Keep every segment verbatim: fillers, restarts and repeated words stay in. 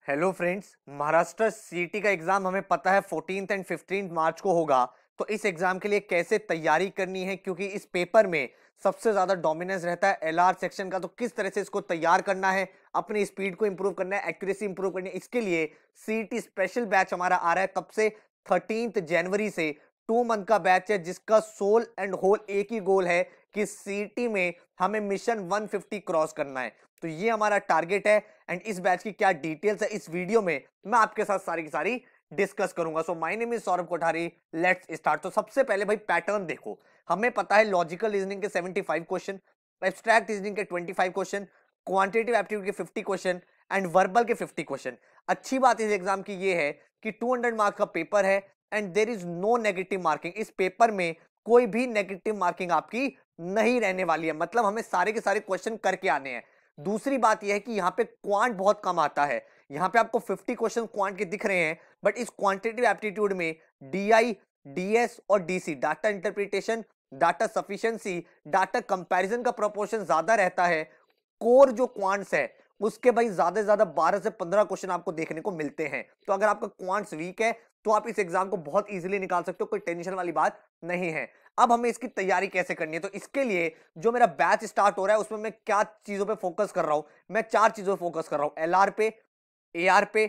Hello friends, Maharashtra CET का exam हमें पता है फोर्टीन्थ एंड फिफ्टीन्थ मार्च को होगा। तो इस एग्जाम के लिए कैसे तैयारी करनी है, क्योंकि इस पेपर में सबसे ज्यादा डोमिनेंस रहता है एलआर सेक्शन का। तो किस तरह से इसको तैयार करना है, अपनी स्पीड को इंप्रूव करना है, एक्यूरेसी इंप्रूव करनी है, इसके लिए सीईटी स्पेशल बैच हमारा आ रहा है। कब से? थर्टीन्थ जनवरी से। टू मंथ का बैच है जिसका सोल एंड होल एक ही गोल है कि सीईटी में हमें मिशन वन फिफ्टी क्रॉस करना है। तो ये हमारा टारगेट है एंड इस बैच की क्या डिटेल्स है इस वीडियो में मैं आपके साथ सारी की सारी डिस्कस करूंगा। So my name is Saurabh Kothari, let's start. तो सबसे पहले भाई पैटर्न देखो, हमें पता है लॉजिकल रीजनिंग के पचहत्तर क्वेश्चन, एब्स्ट्रैक्ट रीजनिंग के पच्चीस क्वेश्चन, क्वांटिटेटिव एप्टीट्यूड के पचास क्वेश्चन एंड वर्बल के पचास क्वेश्चन। अच्छी बात इस एग्जाम की ये है कि दो सौ मार्क्स का पेपर है and there is no negative marking. इस पेपर में कोई भी नेगेटिव मार्किंग आपकी नहीं रहने वाली है, मतलब हमें सारे के सारे क्वेश्चन करके आने हैं। दूसरी बात यह है कि यहाँ पे क्वांट बहुत कम आता है। यहाँ पे आपको पचास क्वेश्चन क्वांट के दिख रहे हैं, बट इस क्वांटिटेटिव एप्टीट्यूड में डीआई, डीएस और DC, data interpretation, data sufficiency, data comparison का प्रोपोर्शन ज्यादा रहता है। कोर जो क्वांट्स है उसके भाई ज्यादा से ज्यादा बारह से पंद्रह क्वेश्चन आपको देखने को मिलते हैं। तो अगर आपका क्वांट्स वीक है तो आप इस एग्जाम को बहुत इजीली निकाल सकते हो, कोई टेंशन वाली बात नहीं है। अब हमें इसकी तैयारी कैसे करनी है, तो इसके लिए जो मेरा बैच स्टार्ट हो रहा है उसमें मैं क्या चीजों पे फोकस कर रहा हूं, मैं चार चीजों पे फोकस कर रहा हूं। एलआर पे, एआर पे,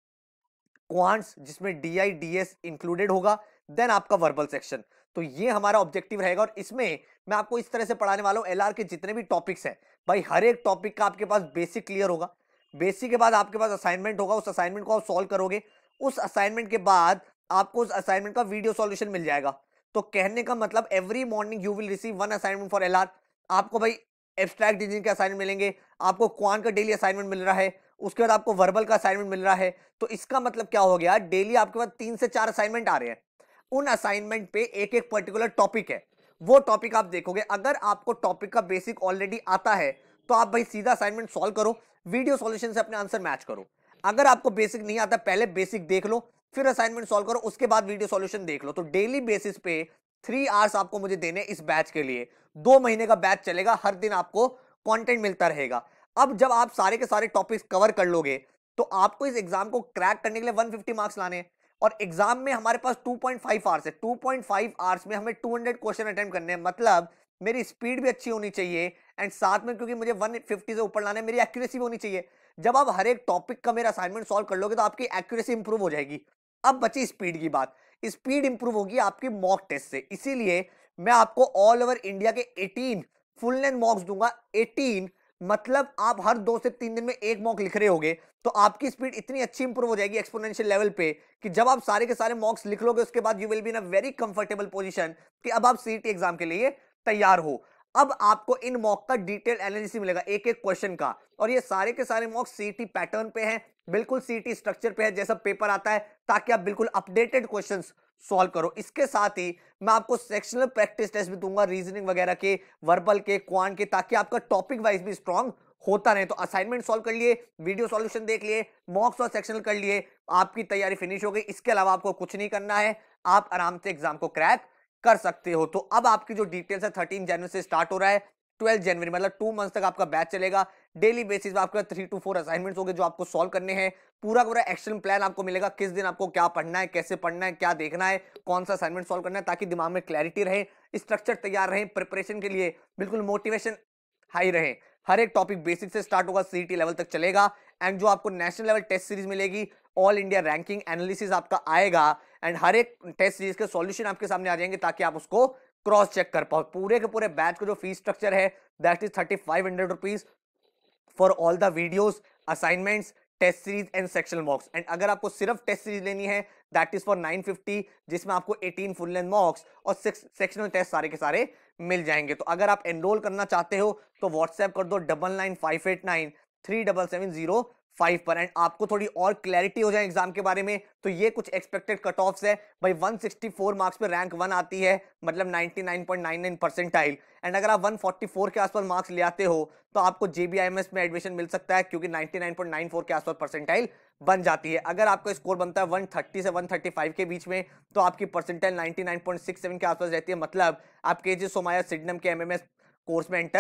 क्वांट्स जिसमें डीआई, डीएस इंक्लूडेड होगा, देन आपका वर्बल सेक्शन। तो ये हमारा ऑब्जेक्टिव रहेगा और इसमें मैं आपको इस तरह से पढ़ाने वाला हूं, एलआर के जितने भी टॉपिक्स हैं भाई हर एक टॉपिक का आपके पास बेसिक क्लियर होगा। बेसिक के बाद आपके पास असाइनमेंट होगा, उस असाइनमेंट को आप सॉल्व करोगे। उस असाइनमेंट के बाद आपको उस असाइनमेंट का वीडियो सॉल्यूशन मिल जाएगा। तो कहने का मतलब every morning you will receive one assignment for LR. आपको भाई एब्स्ट्रैक्ट रीजनिंग के असाइनमेंट मिलेंगे, आपको क्वांट का डेली असाइनमेंट मिल रहा है, उसके बाद आपको वर्बल का असाइनमेंट मिल रहा है। तो इसका मतलब क्या हो गया, डेली आपके पास तीन से चार असाइनमेंट आ रहे हैं। उन असाइनमेंट पे एक एक पर्टिकुलर टॉपिक है, वो टॉपिक आप देखोगे। अगर आपको टॉपिक का बेसिक ऑलरेडी आता है तो आप भाई सीधा असाइनमेंट सॉल्व करो, वीडियो सॉल्यूशन से अपने आंसर मैच करो। अगर आपको बेसिक नहीं आता, पहले बेसिक देख लो, फिर असाइनमेंट सॉल्व करो, उसके बाद वीडियो सॉल्यूशन देख लो। तो डेली बेसिस पे थ्री आवर्स आपको मुझे देने इस बैच के लिए। दो महीने का बैच चलेगा, हर दिन आपको कंटेंट मिलता रहेगा। अब जब आप सारे के सारे टॉपिक्स कवर कर लोगे तो आपको इस एग्जाम को क्रैक करने के लिए एक सौ पचास मार्क्स लाने हैं और एग्जाम में हमारे पास दो पॉइंट पाँच आवर्स है। दो पॉइंट पाँच आवर्स में हमें दो सौ क्वेश्चन अटेम्प्ट करने हैं, मतलब मेरी स्पीड भी अच्छी होनी चाहिए एंड साथ में, क्योंकि मुझे एक सौ पचास से ऊपर लाना है, मेरी एक्यूरेसी भी होनी चाहिए। जब आप हर एक टॉपिक का मेरा असाइनमेंट सॉल्व कर लोगे तो आपकी एक्यूरेसी इंप्रूव हो जाएगी। अब बची स्पीड की बात, स्पीड इंप्रूव होगी आपकी मॉक टेस्ट से। इसीलिए मैं आपको ऑल ओवर इंडिया के अठारह फुल लेंथ मॉक्स दूंगा। अठारह मतलब आप हर दो से तीन दिन में एक मॉक लिख रहे होगे तो आपकी स्पीड इतनी अच्छी इंप्रूव हो जाएगी एक्सपोनेंशियल लेवल पे कि जब आप सारे के सारे मॉक्स लिख लोगे उसके बाद you will be in a very comfortable position कि अब आप सीईटी एग्जाम के लिए तैयार हो। अब आपको इन मॉक का डिटेल एनालिसिस मिलेगा एक एक क्वेश्चन का, और ये सारे के सारे मॉक सीईटी पैटर्न पे हैं, बिल्कुल सीईटी स्ट्रक्चर पे है जैसा पेपर आता है, ताकि आप बिल्कुल अपडेटेड क्वेश्चंस सॉल्व करो। इसके साथ ही मैं आपको सेक्शनल प्रैक्टिस टेस्ट भी दूंगा, रीजनिंग वगैरह के, वर्बल के, क्वांट के, ताकि आपका टॉपिक वाइज भी स्ट्रांग होता रहे। तो असाइनमेंट सॉल्व कर लिए, वीडियो सॉल्यूशन देख लिए, मॉक्स और सेक्शनल कर लिए, आपकी तैयारी फिनिश हो गई। इसके अलावा आपको कुछ नहीं करना है, आप आराम से एग्जाम को क्रैक कर सकते हो। तो अब आपकी जो डिटेल्स है थर्टीन जनवरी से स्टार्ट हो रहा है, ट्वेल्थ जनवरी मतलब टू मंथ तक आपका बैच चलेगा। डेली बेसिस पे आपके थ्री टू फोर असाइनमेंट्स होंगे जो आपको सॉल्व करने हैं। पूरा पूरा एक्शन प्लान आपको मिलेगा, किस दिन आपको क्या पढ़ना है, कैसे पढ़ना है, क्या देखना है, कौन सा असाइनमेंट सॉल्व करना है, ताकि दिमाग में क्लैरिटी रहे, स्ट्रक्चर तैयार रहे, प्रिपरेशन के लिए बिल्कुल मोटिवेशन हाई रहे। हर एक टॉपिक बेसिक से स्टार्ट होगा, सीईटी लेवल तक चलेगा एंड जो आपको नेशनल लेवल टेस्ट सीरीज मिलेगी, ऑल इंडिया रैंकिंग एनालिसिस आपका आएगा एंड हर एक टेस्ट सीरीज के सॉल्यूशन आपके सामने आ जाएंगे ताकि आप उसको क्रॉस चेक कर पाओ। पूरे के पूरे बैच का जो फीस स्ट्रक्चर है that is thirty five hundred rupees for all the videos, assignments, test series and sectional mocks. And अगर आपको सिर्फ टेस्ट सीरीज लेनी है that is for nine fifty, जिसमें आपको अठारह फुल लेंथ मॉक्स और सिक्स सेक्शनल टेस्ट सारे के सारे मिल जाएंगे। तो अगर आप एनरोल करना चाहते हो तो व्हाट्सएप कर दो double nine five eight nine three double seven zero five पर। एंड आपको थोड़ी और क्लैरिटी हो जाए एग्जाम के बारे में तो ये कुछ एक्सपेक्टेड कट ऑफ्स है भाई। एक सौ चौंसठ मार्क्स पे रैंक वन आती है, मतलब ninety nine point nine nine percentile. And अगर आप एक सौ चौवालीस के आसपास मार्क्स ले आते हो तो आपको जेबीआईएमएस में एडमिशन मिल सकता है, क्योंकि ninety nine point nine four के आसपास परसेंटाइल बन जाती है। अगर आपका स्कोर बनता है एक सौ तीस से एक सौ पैंतीस के बीच में तो आपकी percentile ninety nine point six seven के आसपास रहती है, मतलब आप केजी सोमाया सिडनम के एमएमएस कोर्स में एंटर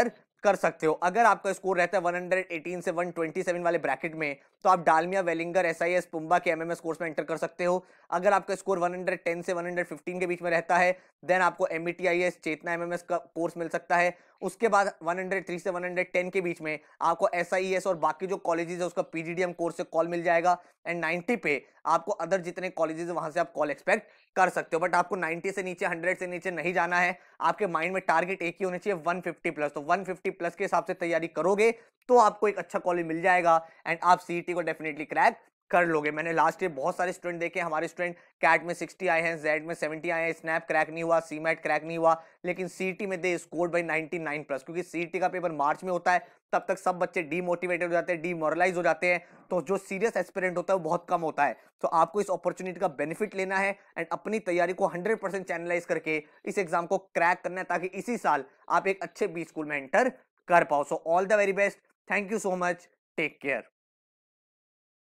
कर सकते हो। अगर आपका स्कोर रहता है वन एटीन से वन ट्वेंटी सेवन वाले ब्रैकेट में, तो आप डालमिया, वेलिंगर, एसआईएस, पुम्बा के एमएमएस कोर्स में एंटर कर सकते हो। अगर आपका स्कोर वन टेन से वन फिफ्टीन के बीच में रहता है, देन आपको एमईटीआईएस, चेतना एमएमएस का कोर्स मिल सकता है। उसके बाद वन ओ थ्री से वन टेन के बीच में आपको एसआईएस और बाकी जो कॉलेजेस है उसका पीजीडीएम कोर्स से कॉल मिल जाएगा। एंड नाइंटी पे आपको अदर जितने कॉलेजेस है वहां से आप कॉल एक्सपेक्ट कर सकते हो। बट आपको नाइंटी से नीचे, हंड्रेड से नीचे नहीं जाना है। आपके माइंड में टारगेट एक ही होना चाहिए, वन फिफ्टी प्लस। तो वन फिफ्टी प्लस के हिसाब से तैयारी करोगे तो आपको एक अच्छा कॉलेज मिल जाएगा एंड आप सीईटी को डेफिनेटली क्रैक कर लोगे। मैंने लास्ट ईयर बहुत सारे स्टूडेंट देखे, हमारे स्टूडेंट कैट में सिक्सटी आए हैं, जेड में सेवेंटी आए हैं, स्नैप क्रैक नहीं हुआ, सीमैट क्रैक नहीं हुआ, लेकिन सीईटी में they scored by ninety nine plus. क्योंकि सीईटी का पेपर मार्च में होता है, तब तक सब बच्चे डीमोटिवेटेड हो जाते हैं, डीमोरलाइज हो जाते हैं, तो जो सीरियस एस्पिरेंट होता है वो बहुत कम होता है। तो आपको इस अपॉर्चुनिटी का बेनिफिट लेना है एंड अपनी तैयारी को हंड्रेड परसेंट चैनलाइज करके इस एग्जाम को क्रैक करना है, ताकि इसी साल आप एक अच्छे बी स्कूल में एंटर कर पाओ। So all the very best, thank you so much, take care.